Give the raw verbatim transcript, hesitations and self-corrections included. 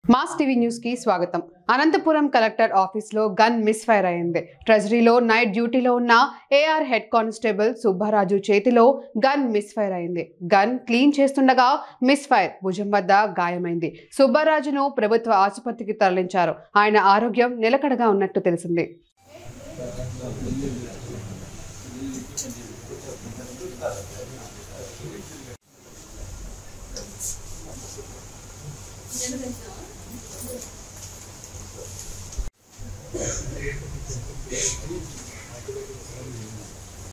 Mass TV news కి స్వాగతం. Anantapuram collector office లో గన్ మిస్ ఫైర్ అయింది. ట్రెజరీలో నైట్ డ్యూటీలో ఉన్న ఏఆర్ హెడ్ కానిస్టేబుల్ సుబ్బరాజు చేతిలో గన్ మిస్ ఫైర్ అయింది. గన్ క్లీన్ చేస్తుండగా మిస్ ఫైర్ భుజం వద్ద గాయమైంది. సుబ్బరాజును ప్రభుత్వ ఆసుపత్రికి తరలించారు. ఆయన ఆరోగ్యం నిలకడగా ఉన్నట్టు తెలిసింది.